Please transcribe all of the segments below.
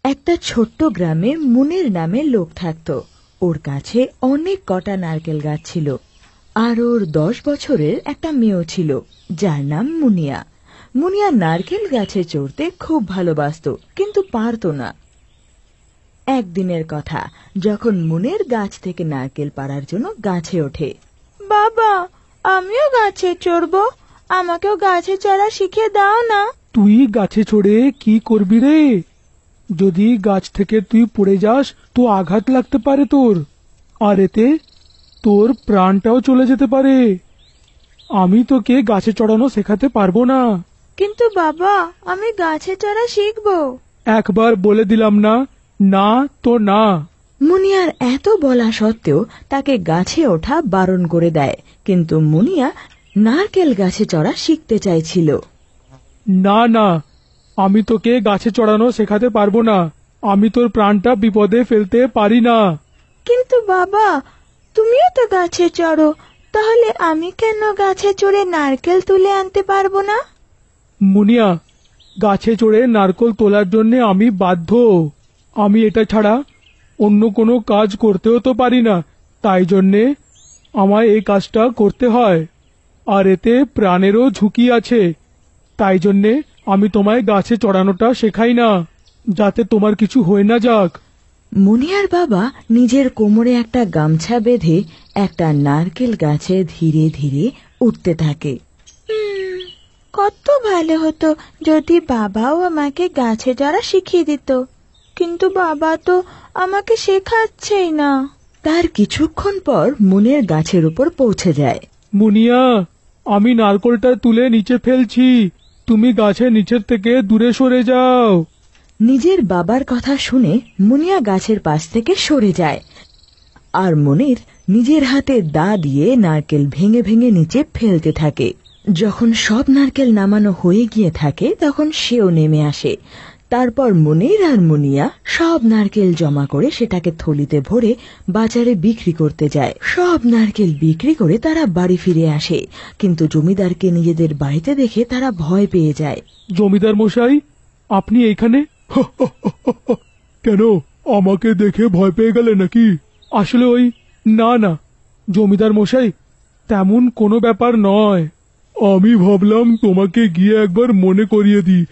একটা ছোট্ট গ্রামে মুনির নামে লোক থাকত। ওর কাছে অনেক কটা নারকেল গাছ ছিল, আর ওর 10 বছরের একটা মেয়েও ছিল যার নাম মুনিয়া। মুনিয়া নারকেল গাছে চড়তে খুব ভালোবাসতো, কিন্তু পারত না। একদিনের কথা, যখন মুনির গাছ থেকে নারকেল পাড়ার জন্য গাছে ওঠে। বাবা, আমিও গাছে চড়বো, আমাকেও গাছে চড়া শিখিয়ে দাও না। তুই গাছে চড়ে কি করবি রে? যদি গাছ থেকে তুই পড়ে যাস তো আঘাত লাগতে পারে তোর, আর এতে তোর প্রাণটাও চলে যেতে পারে। আমি তোকে গাছে চড়ানো শেখাতে পারবো না। কিন্তু বাবা, আমি গাছে চড়া শিখবো। একবার বলে দিলাম না, না তো না। মুনিয়ার এত বলা সত্ত্বেও তাকে গাছে ওঠা বারণ করে দেয়, কিন্তু মুনিয়া নারকেল গাছে চড়া শিখতে চাইছিল। না না, আমি তোকে গাছে চড়ানো শেখাতে পারবো না। আমি তোর প্রাণটা বিপদে ফেলতে পারি না। কিন্তু বাবা, তুমিও তো গাছে চড়ো, তাহলে আমি কেন গাছে চড়ে নারকেল তুলে আনতে পারবো না? মুনিয়া, গাছে চড়ে নারকেল তোলার জন্য আমি বাধ্য। আমি এটা ছাড়া অন্য কোনো কাজ করতেও তো পারি না, তাই জন্যে আমায় এই কাজটা করতে হয়, আর এতে প্রাণেরও ঝুঁকি আছে। তাই জন্যে আমি তোমায় গাছে চড়ানোটা শেখাই না, যাতে তোমার কিছু হয়ে না যাক। মুনিয়ার বাবা নিজের কোমরে একটা গামছা বেঁধে একটা নারকেল গাছে ধীরে ধীরে উঠতে থাকে। কত ভালো হতো যদি বাবাও আমাকে গাছে চড়া শিখিয়ে দিত, কিন্তু বাবা তো আমাকে শেখাচ্ছেই না। তার কিছুক্ষণ পর মুনির গাছের উপর পৌঁছে যায়। মুনিয়া, আমি নারকেলটা তুলে নিচে ফেলছি, তুমি গাছের নিচের থেকে দূরে সরে যাও। নিজের বাবার কথা শুনে মুনিয়া গাছের পাশ থেকে সরে যায়, আর মুনির নিজের হাতে দা দিয়ে নারকেল ভেঙে ভেঙে নিচে ফেলতে থাকে। যখন সব নারকেল নামানো হয়ে গিয়ে থাকে, তখন সেও নেমে আসে। তারপর মুনির আর মুনিয়া সব নারকেল জমা করে সেটাকে থলিতে ভরে বাজারে বিক্রি করতে যায়। সব নারকেল বিক্রি করে তারা বাড়ি ফিরে আসে, কিন্তু জমিদারকে নিজেদের বাড়িতে দেখে তারা ভয় পেয়ে যায়। জমিদার মশাই, আপনি এইখানে? কেন, আমাকে দেখে ভয় পেয়ে গেলে নাকি? আসলে ওই, না না জমিদার মশাই, তেমন কোনো ব্যাপার নয়। আমি ভাবলাম তোমাকে গিয়ে একবার মনে করিয়ে দিই।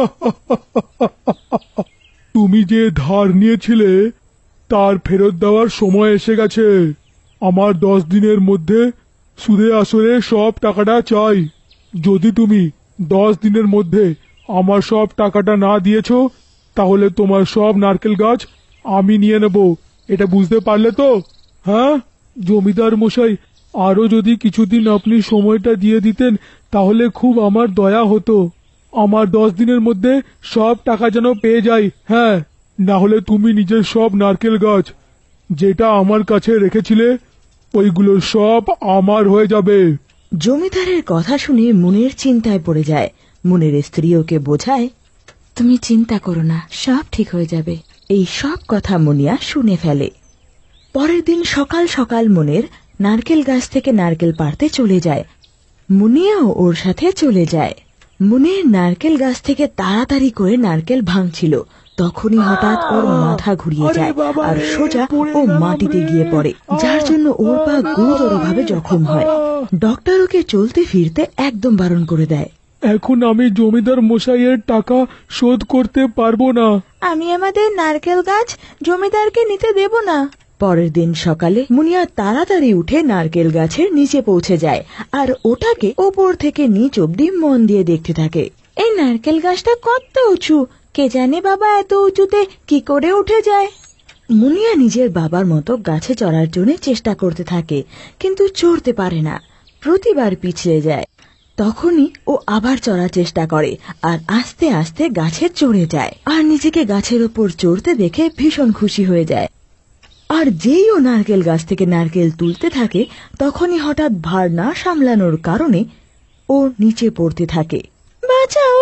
তুমি যে ধার নিয়েছিলে তার ফেরত দেওয়ার সময় এসে গেছে। আমার 10 দিনের মধ্যে সুদে আসরে সব টাকাটা চাই। যদি তুমি 10 দিনের মধ্যে আমার সব টাকাটা না দিয়েছো, তাহলে তোমার সব নারকেল গাছ আমি নিয়ে নেব। এটা বুঝতে পারলে তো? হ্যাঁ জমিদার মশাই, আরো যদি কিছুদিন আপনি সময়টা দিয়ে দিতেন তাহলে খুব আমার দয়া হতো। আমার 10 দিনের মধ্যে সব টাকা যেন পেয়ে যাই। হ্যাঁ, না হলে তুমি নিজের সব নারকেল গাছ যেটা আমার কাছে রেখেছিলে ওইগুলো সব আমার হয়ে যাবে। জমিদারের কথা শুনে মুনির চিন্তায় পড়ে যায়। মুনির স্ত্রী ওকে বোঝায়, তুমি চিন্তা করো না, সব ঠিক হয়ে যাবে। এই সব কথা মুনিয়া শুনে ফেলে। পরের দিন সকাল সকাল মুনির নারকেল গাছ থেকে নারকেল পাড়তে চলে যায়। মুনিয়াও ওর সাথে চলে যায়। মুনির নারকেল গাছ থেকে তাড়াতাড়ি করে নারকেল ভাঙছিল, তখনই হঠাৎ ওর মাথা ঘুরিয়ে যায় আর সোজা ও মাটিতে গিয়ে পড়ে, যার জন্য ওর পা গুরুতরভাবে জখম হয়। ডক্টর ওকে চলতে ফিরতে একদম বারণ করে দেয়। এখন আমি জমিদার মশাইয়ের টাকা শোধ করতে পারবো না। আমি আমাদের নারকেল গাছ জমিদারকে নিতে দেব না। পরের দিন সকালে মুনিয়া তাড়াতাড়ি উঠে নারকেল গাছের নিচে পৌঁছে যায়, আর ওটাকে ওপর থেকে নিচ অব্দি মন দিয়ে দেখতে থাকে। এই নারকেল গাছটা কত উঁচু, কে জানে বাবা এত উঁচুতে কি করে উঠে যায়। মুনিয়া নিজের বাবার মতো গাছে চড়ার জন্য চেষ্টা করতে থাকে, কিন্তু চড়তে পারে না, প্রতিবার পিছলে যায়। তখনই ও আবার চড়ার চেষ্টা করে, আর আস্তে আস্তে গাছে চড়ে যায়, আর নিজেকে গাছের ওপর চড়তে দেখে ভীষণ খুশি হয়ে যায়। আর যেই ও নারকেল গাছ থেকে নারকেল তুলতে থাকে, তখনই হঠাৎ ভার না সামলানোর কারণে ও নিচে পড়তে থাকে। বাঁচাও,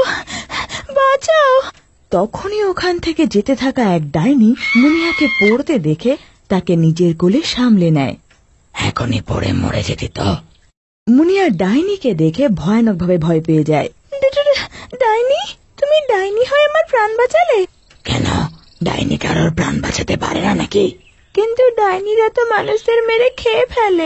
বাঁচাও! তখনই ওখান থেকে যেতে থাকা এক ডাইনি মুনিয়াকে পড়তে দেখে তাকে নিজের কোলে সামলে নেয়। এখনই পড়ে মরে যেতে তো। মুনিয়া ডাইনিকে দেখে ভয়ানকভাবে ভয় পেয়ে যায়। ডাইনি, তুমি ডাইনি হয়ে আমার প্রাণ বাঁচালে? কেন, ডাইনি কারোর প্রাণ বাঁচাতে পারে না নাকি? কিন্তু ডাইনিরা তো মানুষদের মেরে খেয়ে ফেলে।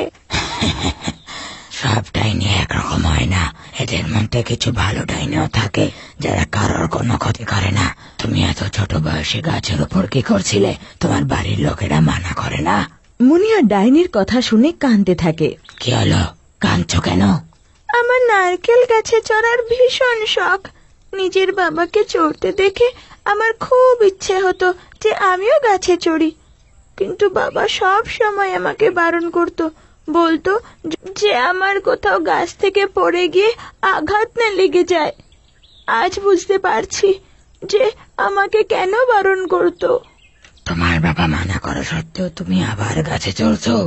সব ডাইনি একরকম হয় না, এদের মধ্যে কিছু ভালো ডাইনিও থাকে যারা কারোর কোনো ক্ষতি করে না। তুমি এত ছোট বয়সে গাছের উপর কি করছিলে? তোমার বাড়ির লোকেরা মানা করে না? মুনিয়া ডাইনির কথা শুনে কাঁদতে থাকে। কি হলো, কাঁদছো কেন? আমার নারকেল গাছে চড়ার ভীষণ শখ। নিজের বাবাকে চড়তে দেখে আমার খুব ইচ্ছে হতো যে আমিও গাছে চড়ি, কিন্তু বাবা সব সময় আমাকে বারণ করত, বলতো যে আমার কোথাও গাছ থেকে পড়ে গিয়ে আঘাত না লেগে যায়। আজ বুঝতে পারছি যে আমাকে কেন বারণ করতো। তোমার বাবা মানা করা সত্ত্বেও তুমি আবার গাছে চড়ছো?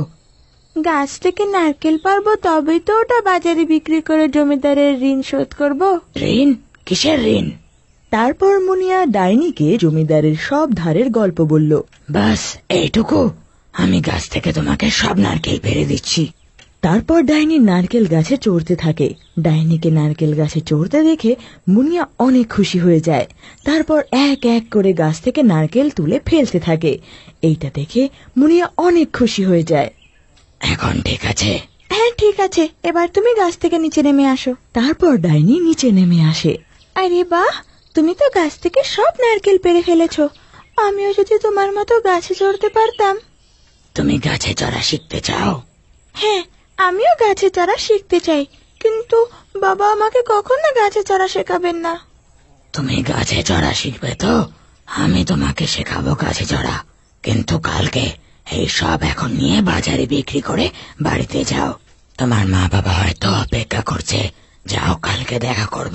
গাছ থেকে নারকেল পারবো, তবেই তো ওটা বাজারে বিক্রি করে জমিদারের ঋণ শোধ করব। ঋণ? কিসের ঋণ? তারপর মুনিয়া ডাইনিকে জমিদারের সব ধারের গল্প বলল। বাস এইটুকু? আমি গাছ থেকে তোমাকে সব নারকেল পেরে দিচ্ছি। তারপর ডাইনি নারকেল গাছে চড়তে থাকে। ডাইনিকে নারকেল গাছে চড়তে দেখে মুনিয়া অনেক খুশি হয়ে যায়। তারপর এক এক করে গাছ থেকে নারকেল তুলে ফেলতে থাকে। এইটা দেখে মুনিয়া অনেক খুশি হয়ে যায়। এখন ঠিক আছে? হ্যাঁ ঠিক আছে, এবার তুমি গাছ থেকে নিচে নেমে আসো। তারপর ডাইনি নিচে নেমে আসে। আরে বাহ, তুমি তো গাছ থেকে সব নারকেল পেরে ফেলেছো। আমিও যদি তোমার মতো গাছে চড়তে পারতাম। তুমি গাছে চড়া শিখতে চাও? হ্যাঁ, আমিও গাছে চড়া শিখতে চাই, কিন্তু বাবা আমাকে কখনো গাছে চড়া শেখাবেন না। তুমি গাছে চড়া শিখবে তো আমি তোমাকে শেখাবো গাছে চড়া, কিন্তু কালকে এই সব এখন নিয়ে বাজারে বিক্রি করে বাড়িতে যাও। তোমার মা বাবা হয়তো অপেক্ষা করছে, যাও, কালকে দেখা করব।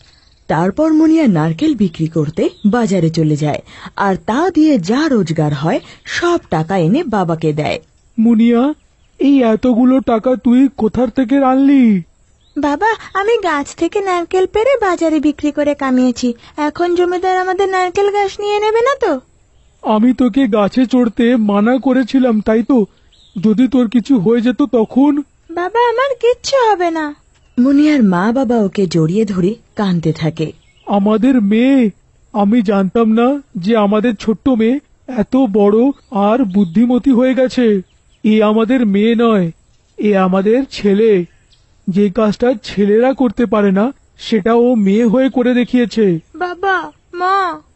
তারপর মুনিয়া নারকেল বিক্রি করতে বাজারে চলে যায়, আর তা দিয়ে যা রোজগার হয় সব টাকা এনে বাবাকে দেয়। মুনিয়া, এই এতগুলো টাকা তুই কোথার থেকে আনলি? বাবা, আমি গাছ থেকে নারকেল পেরে বাজারে বিক্রি করে কামিয়েছি। এখন জমিদার আমাদের নারকেল গাছ নিয়ে নেবে না তো? আমি তোকে গাছে চড়তে মানা করেছিলাম, তাই তো? যদি তোর কিছু হয়ে যেত তখন? বাবা, আমার কিচ্ছু হবে না। মুনিয়ার মা বাবা ওকে জড়িয়ে ধরে কাঁদতে থাকে। আমাদের মেয়ে, আমি জানতাম না যে আমাদের ছোট্ট মেয়ে এত বড় আর বুদ্ধিমতী হয়ে গেছে। এ আমাদের মেয়ে নয়, এ আমাদের ছেলে। যে কাজটা ছেলেরা করতে পারে না সেটা ও মেয়ে হয়ে করে দেখিয়েছে। বাবা, মা।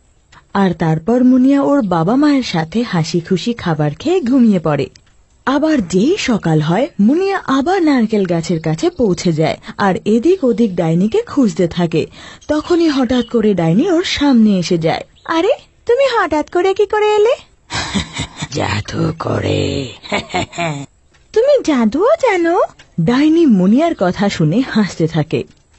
আর তারপর মুনিয়া ওর বাবা মায়ের সাথে হাসি খুশি খাবার খেয়ে ঘুমিয়ে পড়ে। আবার যেই সকাল হয় মুনিয়া আবার নারকেল গাছের কাছে পৌঁছে যায় আর এদিক ওদিক ডাইনিকে খুঁজতে থাকে। তখনই হঠাৎ করে ডাইনি ওর সামনে এসে যায়। আরে, তুমি হঠাৎ করে কি করে এলে? জাদু করে। তুমি জাদুও জানো? ডাইনি মুনিয়ার কথা শুনে হাসতে থাকে।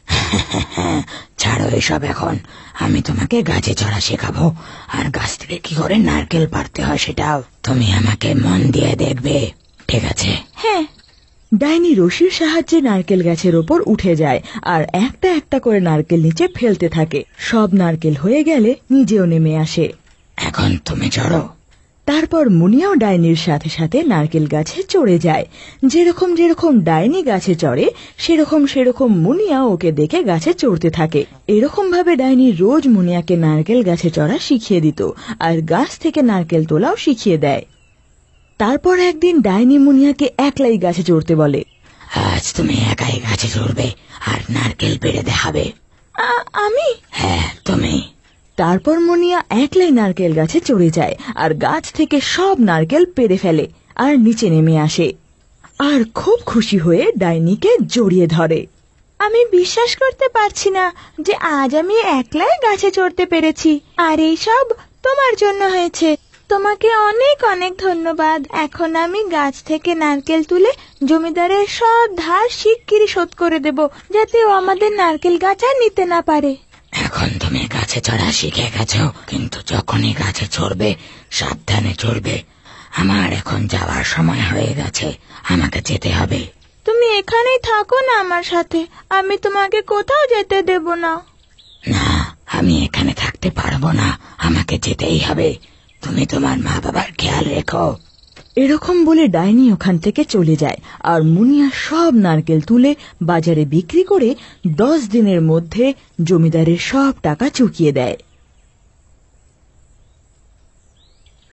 ছাড়ো এসব এখন, আমি তোমাকে গাছে চড়া শেখাবো, আর গাছ থেকে কি করে নারকেল পাড়তে হয় সেটাও। তুমি আমাকে মন দিয়ে দেখবে, ঠিক আছে? হ্যাঁ। ডাইনি রশির সাহায্যে নারকেল গাছের ওপর উঠে যায় আর একটা একটা করে নারকেল নিচে ফেলতে থাকে। সব নারকেল হয়ে গেলে নিজেও নেমে আসে। এখন তুমি চড়ো। তারপর মুনিয়াও ডাইনির সাথে সাথে নারকেল গাছে চড়ে যায়। যেরকম যেরকম ডাইনি গাছে চড়ে সেরকম সেরকম মুনিয়া ওকে দেখে গাছে চড়তে থাকে। এরকম ভাবে ডাইনি রোজ মুনিয়াকে নারকেল গাছে চড়া শিখিয়ে দিত আর গাছ থেকে নারকেল তোলাও শিখিয়ে দেয়। তারপর একদিন ডাইনি মুনিয়াকে একলাই গাছে চড়তে বলে। আজ তুমি একাই গাছে চড়বে আর নারকেল পেড়ে দেখাবে। আমি? হ্যাঁ, তুমি। তারপর মুনিয়া একলাই নারকেল গাছে চড়ে যায় আর গাছ থেকে সব নারকেল পেড়ে ফেলে আর নিচে নেমে আসে আর খুব খুশি হয়ে ডাইনিকে জড়িয়ে ধরে। আমি বিশ্বাস করতে পারছি না যে আজ আমি একলাই গাছে চড়তে পেরেছি, আর এই সব তোমার জন্য হয়েছে। তোমাকে অনেক অনেক ধন্যবাদ। এখন আমি গাছ থেকে নারকেল তুলে জমিদারের সব ধার শিগগিরই শোধ করে দেব, যাতে ও আমাদের নারকেল গাছ আর নিতে না পারে। এখন তুমি গাছে চড়া শিখে গেছো, কিন্তু যখনই গাছে চড়বে সাবধানে চড়বে। আমার এখন যাওয়ার সময় হয়ে গেছে, আমাকে যেতে হবে। তুমি এখানেই থাকো না আমার সাথে, আমি তোমাকে কোথাও যেতে দেব না। না, আমি এখানে থাকতে পারবো না, আমাকে যেতেই হবে। তুমি তোমার মা বাবার খেয়াল রেখো। এরকম বলে ডাইনি ওখান থেকে চলে যায় আর মুনিয়া সব নারকেল তুলে বাজারে বিক্রি করে 10 দিনের মধ্যে জমিদারের সব টাকা চুকিয়ে দেয়।